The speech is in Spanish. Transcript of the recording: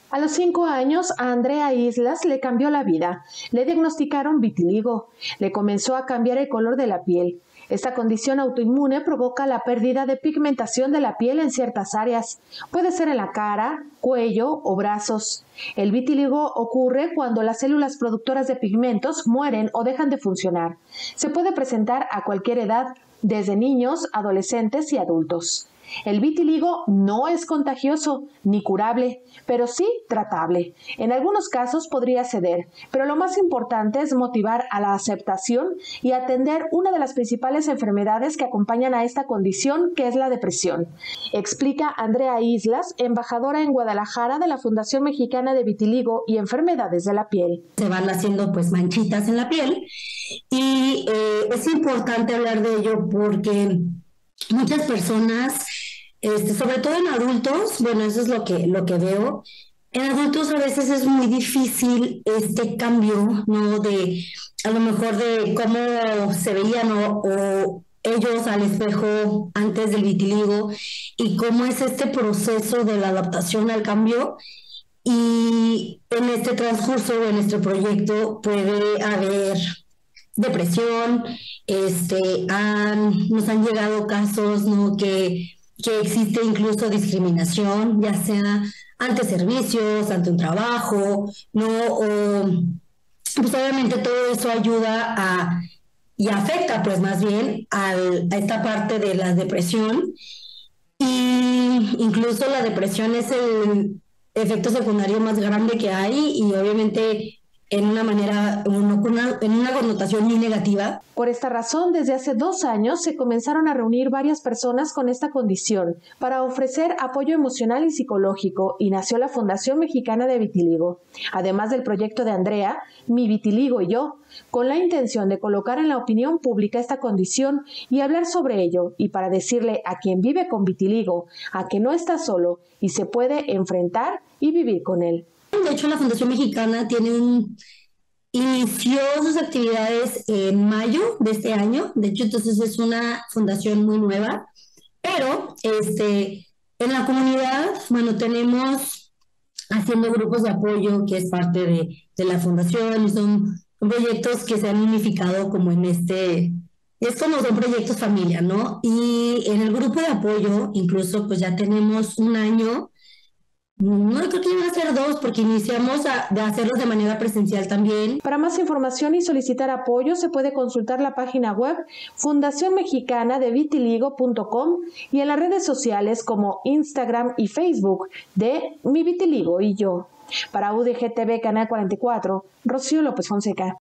A los 5 años, a Andrea Islas le cambió la vida. Le diagnosticaron vitiligo. Le comenzó a cambiar el color de la piel. Esta condición autoinmune provoca la pérdida de pigmentación de la piel en ciertas áreas. Puede ser en la cara, cuello o brazos. El vitiligo ocurre cuando las células productoras de pigmentos mueren o dejan de funcionar. Se puede presentar a cualquier edad, desde niños, adolescentes y adultos. El vitiligo no es contagioso ni curable, pero sí tratable. En algunos casos podría ceder, pero lo más importante es motivar a la aceptación y atender una de las principales enfermedades que acompañan a esta condición, que es la depresión. Explica Andrea Islas, embajadora en Guadalajara de la Fundación Mexicana de Vitiligo y Enfermedades de la Piel. Se van haciendo manchitas en la piel y es importante hablar de ello porque muchas personas, sobre todo en adultos, bueno, eso es lo que veo. En adultos a veces es muy difícil este cambio, ¿no? De a lo mejor de cómo se veían o ellos al espejo antes del vitiligo y cómo es este proceso de la adaptación al cambio. Y en este transcurso, en este proyecto, puede haber depresión, nos han llegado casos, ¿no? que existe incluso discriminación, ya sea ante servicios, ante un trabajo, ¿no? Pues obviamente todo eso ayuda y afecta pues más bien a esta parte de la depresión, y incluso la depresión es el efecto secundario más grande que hay y obviamente en una manera, en una connotación muy negativa. Por esta razón, desde hace 2 años se comenzaron a reunir varias personas con esta condición para ofrecer apoyo emocional y psicológico, y nació la Fundación Mexicana de Vitiligo, además del proyecto de Andrea, Mi Vitiligo y Yo, con la intención de colocar en la opinión pública esta condición y hablar sobre ello, y para decirle a quien vive con vitiligo a que no está solo y se puede enfrentar y vivir con él. De hecho, la Fundación Mexicana inició sus actividades en mayo de este año. De hecho, entonces es una fundación muy nueva. Pero en la comunidad, bueno, tenemos haciendo grupos de apoyo, que es parte de la fundación, y son proyectos que se han unificado como son proyectos familia, ¿no? Y en el grupo de apoyo, incluso, pues ya tenemos un año. No, creo que iban a ser 2 porque iniciamos de hacerlos de manera presencial también. Para más información y solicitar apoyo se puede consultar la página web fundacionmexicanadevitiligo.com y en las redes sociales como Instagram y Facebook de Mi Vitiligo y Yo. Para UDG TV Canal 44, Rocío López Fonseca.